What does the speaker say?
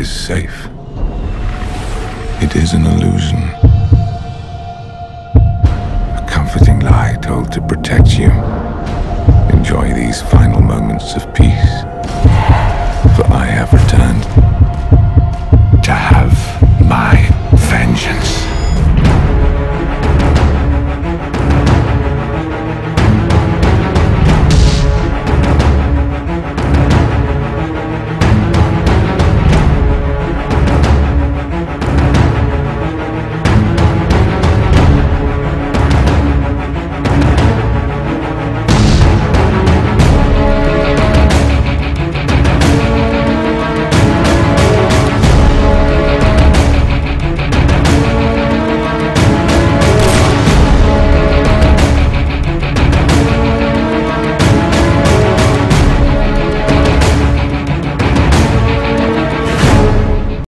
is safe. It is an illusion. A comforting lie told to protect you. Enjoy these final moments of peace, for I have returned.